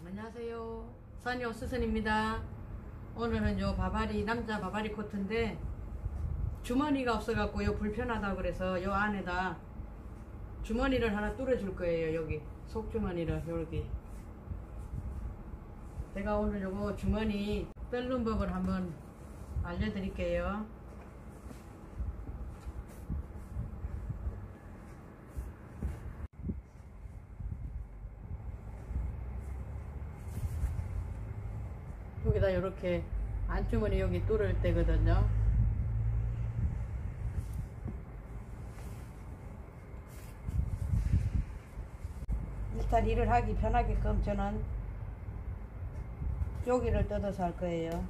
안녕하세요. 산요 수선입니다. 오늘은 요 바바리, 남자 바바리 코트인데 주머니가 없어갖고 요 불편하다 그래서 요 안에다 주머니를 하나 뚫어줄 거예요. 여기 속주머니를 여기. 제가 오늘 요거 주머니 뚫는 법을 한번 알려드릴게요. 여기다 이렇게 안주머니 여기 뚫을 때거든요. 일단 일을 하기 편하게끔 저는 여기를 뜯어서 할 거예요.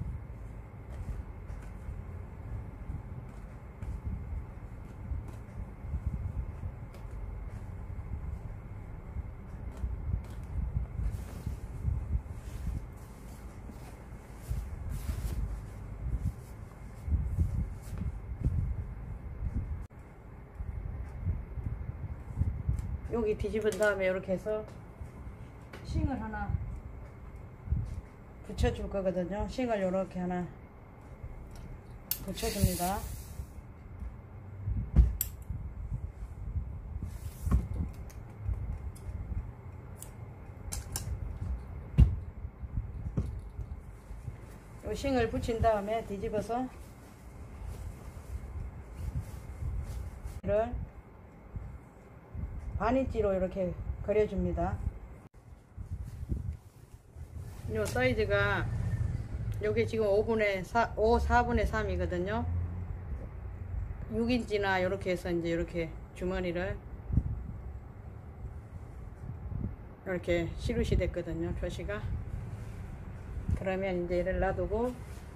여기 뒤집은 다음에 이렇게 해서 싱을 하나 붙여줄 거거든요. 싱을 이렇게 하나 붙여줍니다. 이 싱을 붙인 다음에 뒤집어서 이를 반인치로 이렇게 그려줍니다. 요 사이즈가 요게 지금 4분의 3이거든요 6인치나 이렇게 해서 이제 이렇게 주머니를 이렇게 시루시 됐거든요. 표시가. 그러면 이제 얘를 놔두고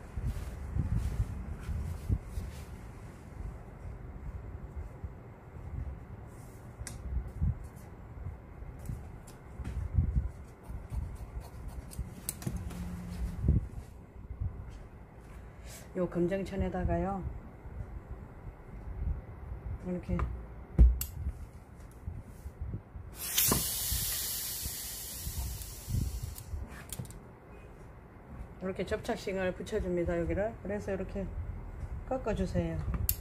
요 검정천에다가요 이렇게 이렇게 접착식을 붙여줍니다. 여기를. 그래서 이렇게 꺾어주세요.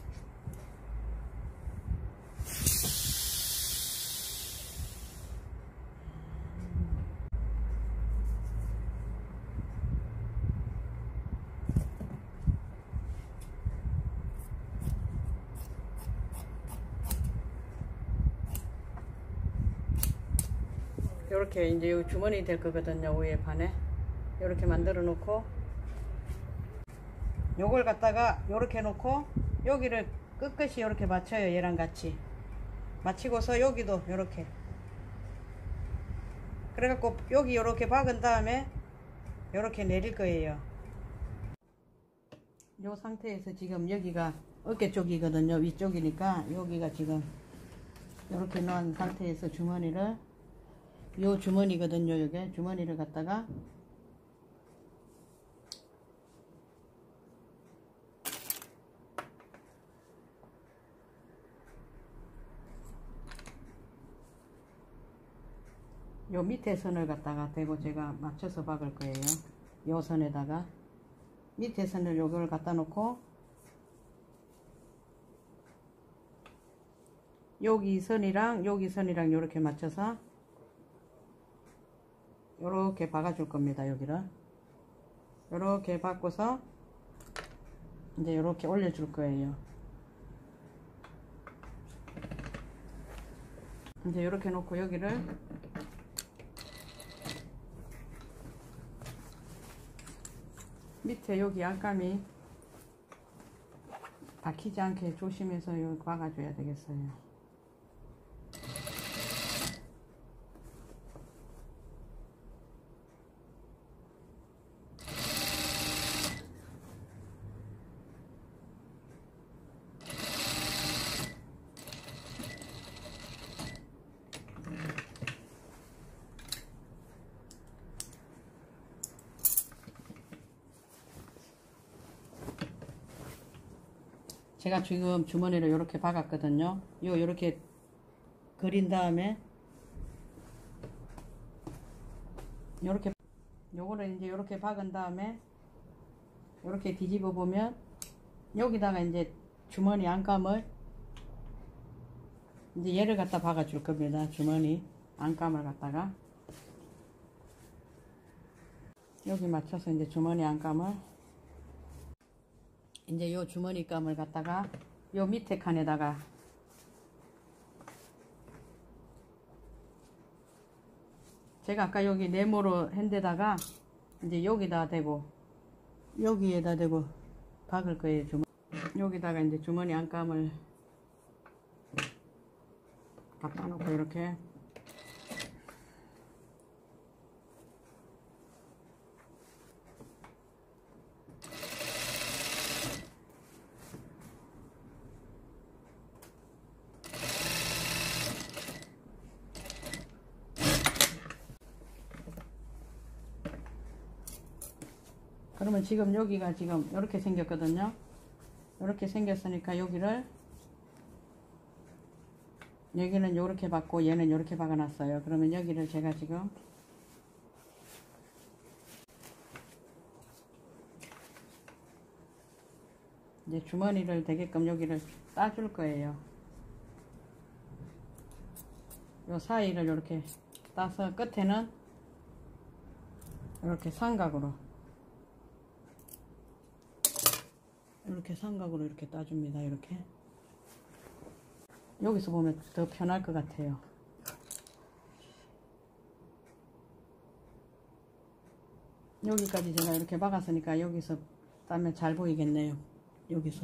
요렇게 이제 요 주머니 될 거거든요. 위에 반에 요렇게 만들어 놓고 요걸 갖다가 요렇게 놓고 여기를 끝끝이 요렇게 맞춰요. 얘랑 같이 맞추고서 여기도 요렇게 그래갖고 여기 요렇게 박은 다음에 요렇게 내릴 거예요. 요 상태에서 지금 여기가 어깨 쪽이거든요. 위쪽이니까 여기가 지금 요렇게 놓은 상태에서 주머니를 요 주머니거든요. 요게 주머니를 갖다가 요 밑에 선을 갖다가 대고 제가 맞춰서 박을 거예요. 요 선에다가 밑에 선을 요걸 갖다 놓고 여기 선이랑 요렇게 맞춰서 요렇게 박아줄 겁니다. 여기를 요렇게 박고서 이제 요렇게 올려줄 거예요. 이제 요렇게 놓고 여기를 밑에 여기 안감이 박히지 않게 조심해서 여기 박아줘야 되겠어요. 제가 지금 주머니를 이렇게 박았거든요. 요렇게 그린 다음에 요렇게 요거를 이제 요렇게 박은 다음에 요렇게 뒤집어 보면 여기다가 이제 주머니 안감을 이제 얘를 갖다 박아 줄 겁니다. 주머니 안감을 갖다가 여기 맞춰서 이제 주머니 안감을 이제 요 주머니 감을 갖다가 요 밑에 칸에다가 제가 아까 여기 네모로 한 데다가 이제 여기다 대고 여기에다 대고 박을 거예요. 여기다가 이제 주머니 안감을 갖다 놓고 이렇게 그러면 지금 여기가 지금 이렇게 생겼거든요. 이렇게 생겼으니까 여기는 이렇게 박고 얘는 이렇게 박아 놨어요. 그러면 여기를 제가 지금 이제 주머니를 되게끔 여기를 따줄 거예요. 요 사이를 이렇게 따서 끝에는 이렇게 삼각으로 이렇게 따줍니다. 이렇게 여기서 보면 더 편할 것 같아요. 여기까지 제가 이렇게 박았으니까 여기서 따면 잘 보이겠네요. 여기서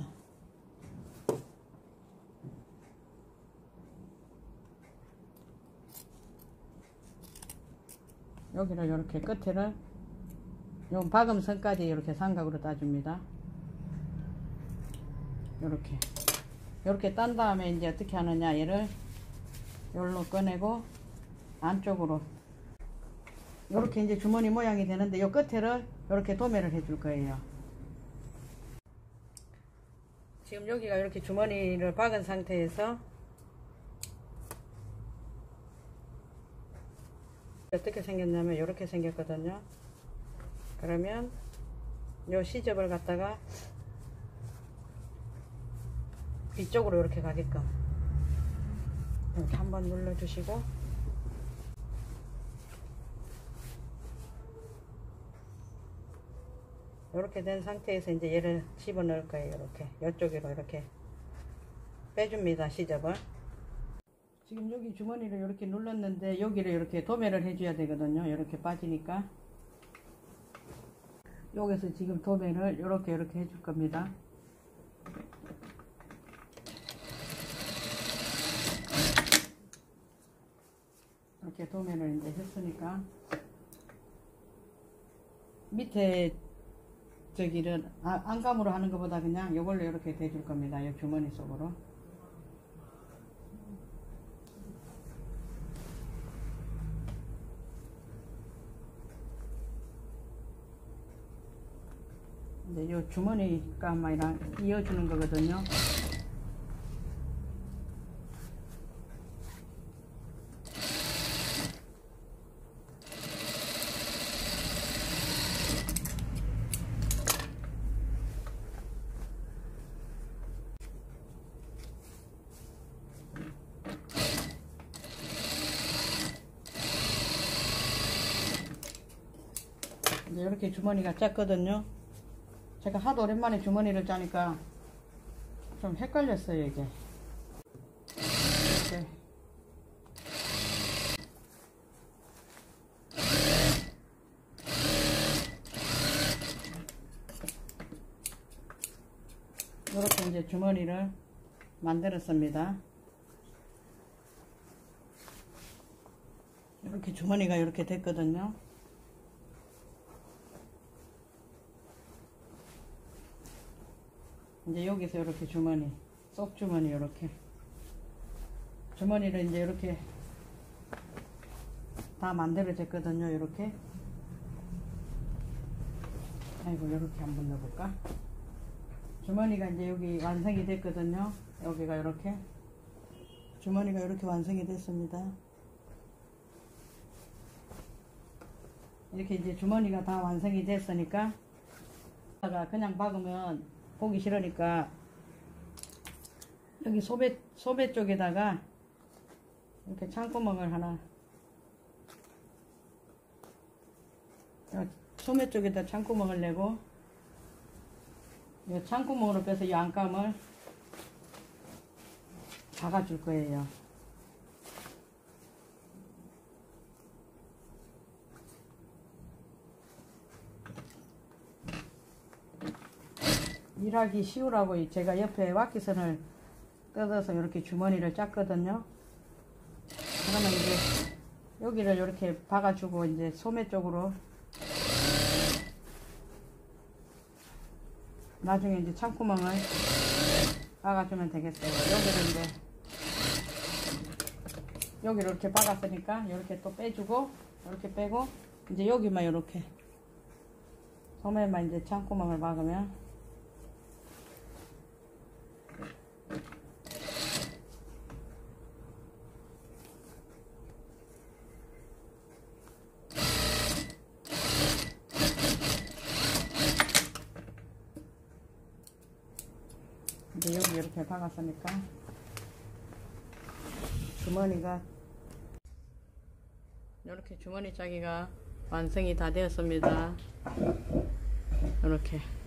여기를 이렇게 끝에를 요 박음선까지 이렇게 삼각으로 따줍니다. 이렇게 딴 다음에 이제 어떻게 하느냐, 얘를 요걸로 꺼내고 안쪽으로 이렇게 이제 주머니 모양이 되는데 요 끝에를 이렇게 도매를 해줄 거예요. 지금 여기가 이렇게 주머니를 박은 상태에서 어떻게 생겼냐면 이렇게 생겼거든요. 그러면 요 시접을 갖다가 이쪽으로 이렇게 가게끔 이렇게 한번 눌러 주시고 이렇게 된 상태에서 이제 얘를 집어 넣을 거예요. 이렇게 이쪽으로 이렇게 빼줍니다. 시접을. 지금 여기 주머니를 이렇게 눌렀는데 여기를 이렇게 도매를 해줘야 되거든요. 이렇게 빠지니까 여기서 지금 도매를 이렇게 해줄 겁니다. 이렇게 도매를 이제 했으니까 밑에 저기를 안감으로 하는 것보다 그냥 이걸로 이렇게 대줄 겁니다. 이 주머니 속으로. 이제 이 주머니 감이랑 이어주는 거거든요. 이제 이렇게 주머니가 작거든요. 제가 하도 오랜만에 주머니를 짜니까 좀 헷갈렸어요. 이게 이렇게 이제 주머니를 만들었습니다. 이렇게 주머니가 이렇게 됐거든요. 이제 여기서 이렇게 주머니, 쏙 주머니 이렇게 주머니를 이제 이렇게 다 만들어졌거든요. 이렇게 아이고 이렇게 한번 넣어볼까? 주머니가 이제 여기 완성이 됐거든요. 여기가 이렇게 주머니가 이렇게 완성이 됐습니다. 이렇게 이제 주머니가 다 완성이 됐으니까 그냥 박으면 보기 싫으니까 여기 소매 쪽에다가 이렇게 창구멍을 하나, 소매 쪽에다 창구멍을 내고 이 창구멍으로 빼서 이 안감을 박아줄 거예요. 일하기 쉬우라고 제가 옆에 와키선을 뜯어서 이렇게 주머니를 짰거든요. 그러면 이제 여기를 이렇게 박아주고 이제 소매 쪽으로 나중에 이제 창구멍을 박아주면 되겠어요. 여기를 이렇게 박았으니까 이렇게 또 빼주고 이렇게 빼고 이제 여기만 이렇게 소매만 이제 창구멍을 박으면 이제 여기 이렇게 박았으니까 주머니가 이렇게 주머니 짜기가 완성이 다 되었습니다. 이렇게